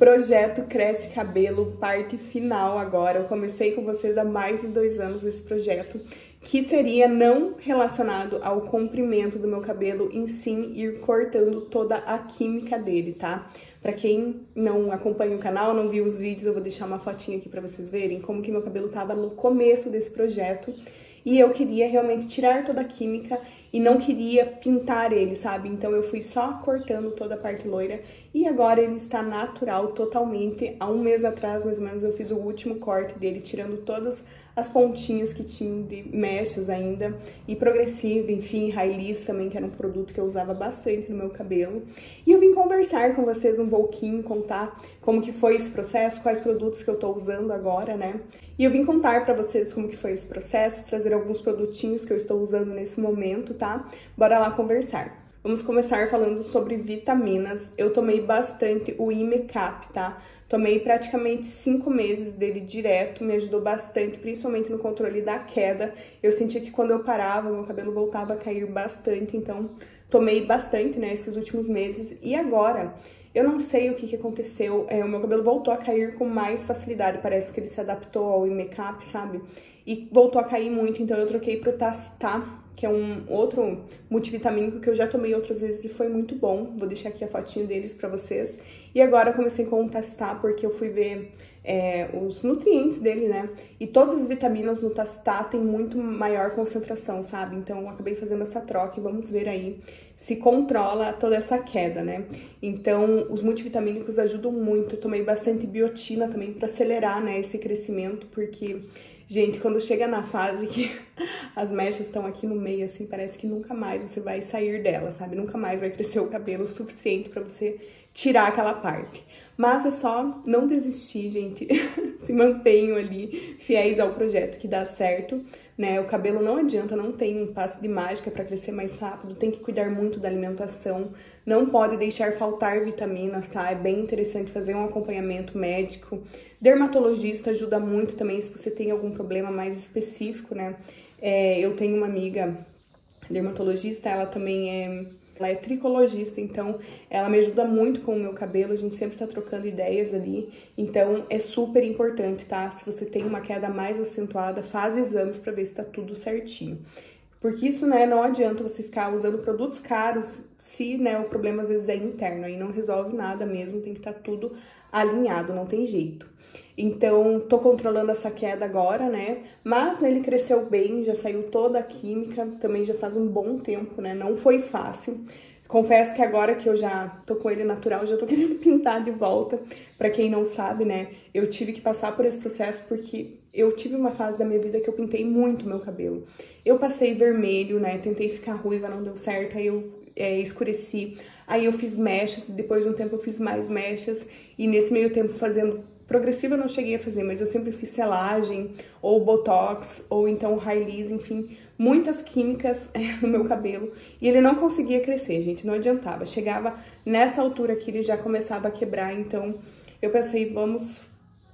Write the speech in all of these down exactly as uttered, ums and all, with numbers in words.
Projeto Cresce Cabelo, parte final agora. Eu comecei com vocês há mais de dois anos esse projeto, que seria não relacionado ao comprimento do meu cabelo, em sim ir cortando toda a química dele, tá? Pra quem não acompanha o canal, não viu os vídeos, eu vou deixar uma fotinha aqui pra vocês verem como que meu cabelo tava no começo desse projeto. E eu queria realmente tirar toda a química e não queria pintar ele, sabe? Então eu fui só cortando toda a parte loira e agora ele está natural totalmente. Há um mês atrás, mais ou menos, eu fiz o último corte dele, tirando todas as pontinhas que tinham de mechas ainda, e progressiva, enfim, Railis também, que era um produto que eu usava bastante no meu cabelo. E eu vim conversar com vocês um pouquinho, contar como que foi esse processo, quais produtos que eu tô usando agora, né? E eu vim contar pra vocês como que foi esse processo, trazer alguns produtinhos que eu estou usando nesse momento, tá? Bora lá conversar. Vamos começar falando sobre vitaminas. Eu tomei bastante o Imecap, tá? Tomei praticamente cinco meses dele direto, me ajudou bastante, principalmente no controle da queda. Eu sentia que quando eu parava, meu cabelo voltava a cair bastante, então tomei bastante, né, esses últimos meses. E agora, eu não sei o que que aconteceu, é, o meu cabelo voltou a cair com mais facilidade, parece que ele se adaptou ao Imecap, sabe? E voltou a cair muito, então eu troquei pro Tacita, que é um outro multivitamínico que eu já tomei outras vezes e foi muito bom. Vou deixar aqui a fotinho deles pra vocês. E agora eu comecei com o Tacita porque eu fui ver é, os nutrientes dele, né? E todas as vitaminas no Tacita tem muito maior concentração, sabe? Então eu acabei fazendo essa troca e vamos ver aí se controla toda essa queda, né? Então os multivitamínicos ajudam muito. Eu tomei bastante biotina também pra acelerar, né, esse crescimento, porque... Gente, quando chega na fase que as mechas estão aqui no meio, assim, parece que nunca mais você vai sair dela, sabe? Nunca mais vai crescer o cabelo o suficiente pra você tirar aquela parte. Mas é só não desistir, gente. Se mantenham ali fiéis ao projeto que dá certo, né? O cabelo não adianta, não tem um passe de mágica pra crescer mais rápido, tem que cuidar muito da alimentação, não pode deixar faltar vitaminas, tá? É bem interessante fazer um acompanhamento médico. Dermatologista ajuda muito também se você tem algum problema mais específico, né? É, eu tenho uma amiga dermatologista, ela também é... Ela é tricologista, então ela me ajuda muito com o meu cabelo, a gente sempre tá trocando ideias ali, então é super importante, tá? Se você tem uma queda mais acentuada, faz exames pra ver se tá tudo certinho. Porque isso, né, não adianta você ficar usando produtos caros se, né, o problema às vezes é interno, aí não resolve nada mesmo, tem que estar tudo alinhado, não tem jeito. Então, tô controlando essa queda agora, né, mas ele cresceu bem, já saiu toda a química, também já faz um bom tempo, né, não foi fácil. Confesso que agora que eu já tô com ele natural, já tô querendo pintar de volta. Pra quem não sabe, né, eu tive que passar por esse processo porque eu tive uma fase da minha vida que eu pintei muito meu cabelo. Eu passei vermelho, né, tentei ficar ruiva, não deu certo, aí eu é, escureci. Aí eu fiz mechas, depois de um tempo eu fiz mais mechas, e nesse meio tempo fazendo... Progressiva eu não cheguei a fazer, mas eu sempre fiz selagem, ou botox, ou então Railis, enfim, muitas químicas é, no meu cabelo. E ele não conseguia crescer, gente, não adiantava. Chegava nessa altura que ele já começava a quebrar, então eu pensei, vamos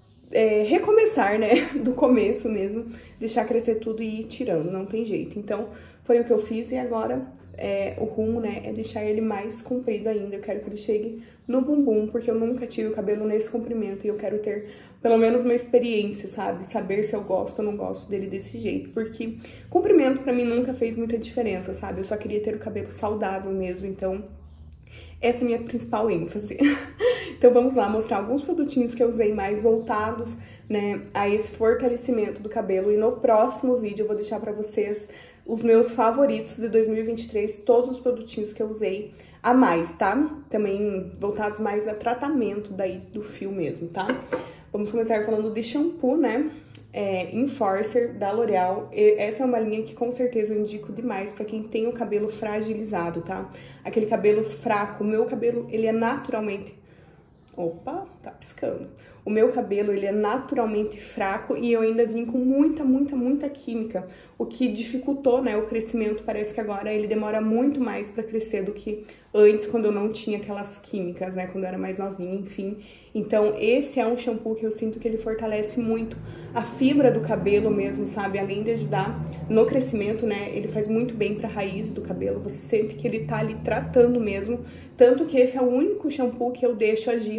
é, recomeçar, né, do começo mesmo, deixar crescer tudo e ir tirando, não tem jeito. Então foi o que eu fiz e agora... É, o rumo, né, é deixar ele mais comprido ainda. Eu quero que ele chegue no bumbum, porque eu nunca tive o cabelo nesse comprimento e eu quero ter pelo menos uma experiência, sabe? Saber se eu gosto ou não gosto dele desse jeito, porque comprimento pra mim nunca fez muita diferença, sabe? Eu só queria ter o cabelo saudável mesmo, então essa é a minha principal ênfase. Então vamos lá mostrar alguns produtinhos que eu usei mais voltados, né, a esse fortalecimento do cabelo, e no próximo vídeo eu vou deixar pra vocês os meus favoritos de dois mil e vinte e três, todos os produtinhos que eu usei a mais, tá? Também voltados mais a tratamento daí do fio mesmo, tá? Vamos começar falando de shampoo, né? É, Enforcer, da L'Oréal. Essa é uma linha que com certeza eu indico demais pra quem tem o cabelo fragilizado, tá? Aquele cabelo fraco. O meu cabelo, ele é naturalmente... Opa, tá piscando. O meu cabelo, ele é naturalmente fraco e eu ainda vim com muita, muita, muita química, o que dificultou, né, o crescimento. Parece que agora ele demora muito mais pra crescer do que antes, quando eu não tinha aquelas químicas, né, quando eu era mais novinha, enfim. Então, esse é um shampoo que eu sinto que ele fortalece muito a fibra do cabelo mesmo, sabe? Além de ajudar no crescimento, né, ele faz muito bem pra raiz do cabelo. Você sente que ele tá ali tratando mesmo, tanto que esse é o único shampoo que eu deixo agir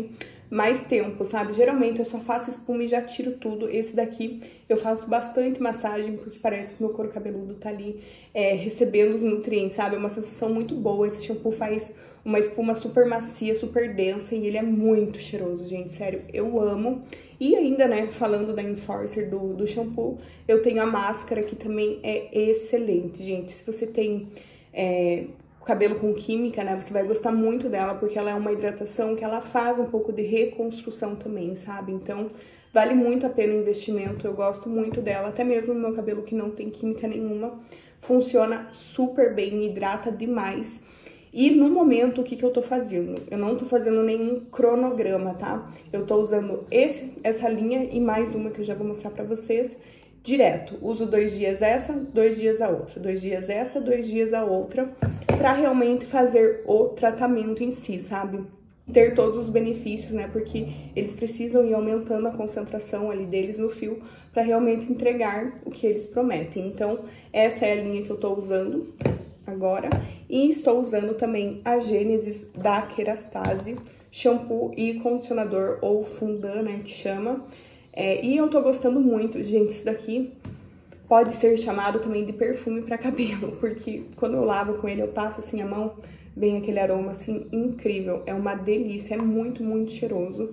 mais tempo, sabe? Geralmente eu só faço espuma e já tiro tudo. Esse daqui eu faço bastante massagem, porque parece que meu couro cabeludo tá ali é, recebendo os nutrientes, sabe? É uma sensação muito boa. Esse shampoo faz uma espuma super macia, super densa e ele é muito cheiroso, gente, sério, eu amo. E ainda, né, falando da Enforcer do, do shampoo, eu tenho a máscara que também é excelente, gente. Se você tem é, cabelo com química, né, você vai gostar muito dela, porque ela é uma hidratação que ela faz um pouco de reconstrução também, sabe? Então, vale muito a pena o investimento, eu gosto muito dela, até mesmo no meu cabelo que não tem química nenhuma, funciona super bem, hidrata demais. E no momento, o que que eu tô fazendo? Eu não tô fazendo nenhum cronograma, tá? Eu tô usando esse, essa linha e mais uma que eu já vou mostrar pra vocês direto. Uso dois dias essa, dois dias a outra, dois dias essa, dois dias a outra, pra realmente fazer o tratamento em si, sabe? Ter todos os benefícios, né? Porque eles precisam ir aumentando a concentração ali deles no fio pra realmente entregar o que eles prometem. Então, essa é a linha que eu tô usando agora. E estou usando também a Gênesis da Kerastase, shampoo e condicionador, ou fondant, né, que chama. É, e eu tô gostando muito, gente, isso daqui pode ser chamado também de perfume para cabelo, porque quando eu lavo com ele, eu passo assim a mão, vem aquele aroma assim incrível, é uma delícia, é muito, muito cheiroso.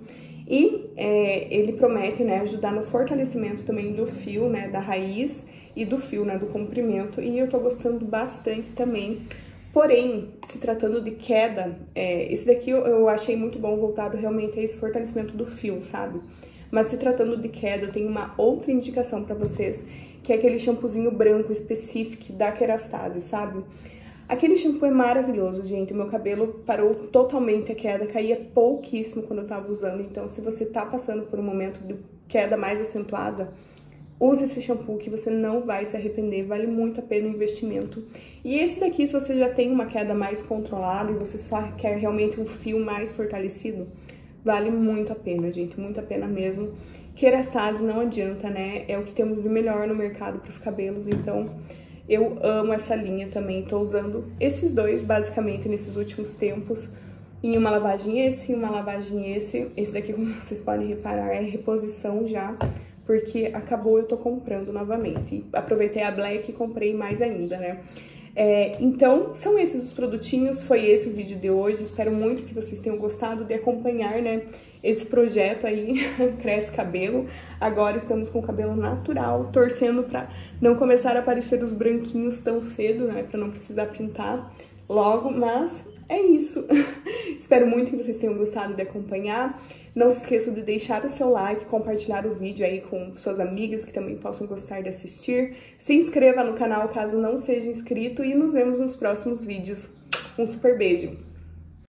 E é, ele promete, né, ajudar no fortalecimento também do fio, né, da raiz e do fio, né, do comprimento, e eu tô gostando bastante também. Porém, se tratando de queda, é, esse daqui eu, eu achei muito bom, voltado realmente a esse fortalecimento do fio, sabe? Mas se tratando de queda, eu tenho uma outra indicação pra vocês, que é aquele shampoozinho branco específico da Kerastase, sabe? Aquele shampoo é maravilhoso, gente. O meu cabelo parou totalmente a queda, caía pouquíssimo quando eu tava usando. Então, se você tá passando por um momento de queda mais acentuada, use esse shampoo que você não vai se arrepender, vale muito a pena o investimento. E esse daqui, se você já tem uma queda mais controlada e você só quer realmente um fio mais fortalecido, vale muito a pena, gente, muito a pena mesmo. Kerastase não adianta, né? É o que temos de melhor no mercado para os cabelos, então eu amo essa linha também. Tô usando esses dois, basicamente, nesses últimos tempos. Em uma lavagem esse, em uma lavagem esse. Esse daqui, como vocês podem reparar, é reposição já, porque acabou, eu tô comprando novamente. E aproveitei a Black e comprei mais ainda, né? É, então, são esses os produtinhos, foi esse o vídeo de hoje. Espero muito que vocês tenham gostado de acompanhar, né, esse projeto aí, Cresce Cabelo. Agora estamos com o cabelo natural, torcendo pra não começar a aparecer os branquinhos tão cedo, né, pra não precisar pintar logo, mas é isso. Espero muito que vocês tenham gostado de acompanhar. Não se esqueçam de deixar o seu like, compartilhar o vídeo aí com suas amigas que também possam gostar de assistir. Se inscreva no canal caso não seja inscrito e nos vemos nos próximos vídeos. Um super beijo!